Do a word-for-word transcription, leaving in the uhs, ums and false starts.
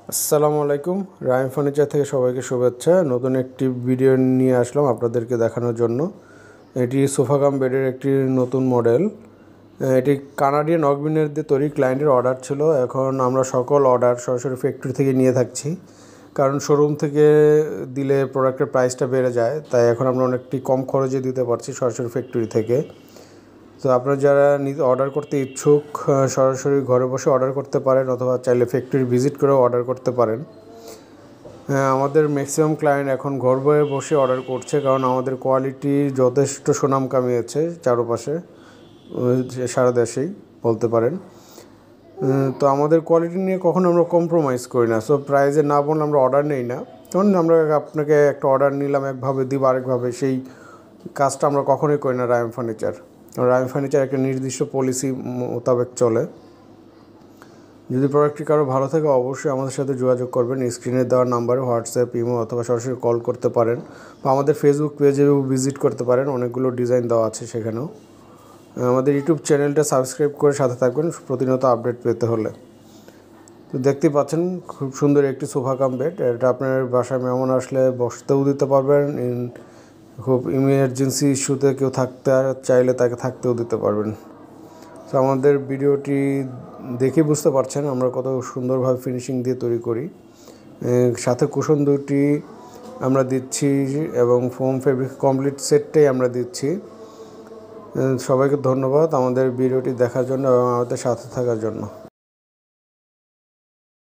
আসসালামু আলাইকুম। Rhyme furniture থেকে সবাইকে শুভেচ্ছা। নতুন একটি ভিডিও নিয়ে আসলাম আপনাদেরকে দেখানোর জন্য। এটি সোফা কাম বেডের একটি নতুন মডেল। এটি কানাডিয়ান অগমিনের দিয়ে তৈরি। ক্লায়েন্টের অর্ডার ছিল। এখন আমরা সকল অর্ডার সরাসরি ফ্যাক্টরি থেকে নিয়ে থাকছি, কারণ শোরুম থেকে দিলে প্রোডাক্টের প্রাইসটা বেড়ে যায়। তাই এখন আমরা অনেকটি কম খরচে দিতে পারছি সরাসরি ফ্যাক্টরি থেকে। তো আপনারা যারা অর্ডার করতে ইচ্ছুক সরাসরি ঘরে বসে অর্ডার করতে পারেন, অথবা চাইলে ফ্যাক্টরি ভিজিট করেও অর্ডার করতে পারেন। হ্যাঁ, আমাদের ম্যাক্সিমাম ক্লায়েন্ট এখন ঘর বয়ে বসে অর্ডার করছে, কারণ আমাদের কোয়ালিটি যথেষ্ট সুনাম কামিয়েছে চারপাশে, সারা দেশেই বলতে পারেন। তো আমাদের কোয়ালিটি নিয়ে কখনো আমরা কম্প্রোমাইজ করি না। সো প্রাইজে না বললে আমরা অর্ডার নেই না। তখন আমরা আপনাকে একটা অর্ডার নিলাম একভাবে, দিব আরেকভাবে, সেই কাজটা আমরা কখনোই করি না রাইম ফার্নিচার। রাইম ফার্নিচার একটা নির্দিষ্ট পলিসি মোতাবেক চলে। যদি প্রোডাক্টটি কারো ভালো থাকে অবশ্যই আমাদের সাথে যোগাযোগ করবেন। স্ক্রিনে দেওয়ার নাম্বারে হোয়াটসঅ্যাপ, ইমো অথবা সরাসরি কল করতে পারেন, বা আমাদের ফেসবুক পেজেও ভিজিট করতে পারেন। অনেকগুলো ডিজাইন দেওয়া আছে সেখানেও। আমাদের ইউটিউব চ্যানেলটা সাবস্ক্রাইব করে সাথে থাকবেন প্রতিনিয়ত আপডেট পেতে হলে। তো দেখতে পাচ্ছেন খুব সুন্দর একটি সোফা কাম বেড। এটা আপনার বাসায় মেহমান আসলে বসতেও দিতে পারবেন। খুব ইমার্জেন্সি ইস্যুতে কেউ থাকতে চাইলে তাকে থাকতেও দিতে পারবেন। তো আমাদের ভিডিওটি দেখে বুঝতে পারছেন আমরা কত সুন্দরভাবে ফিনিশিং দিয়ে তৈরি করি। সাথে কুশন দুটি আমরা দিচ্ছি এবং ফোম ফেব্রিক কমপ্লিট সেটটাই আমরা দিচ্ছি। সবাইকে ধন্যবাদ আমাদের ভিডিওটি দেখার জন্য এবং আমাদের সাথে থাকার জন্য।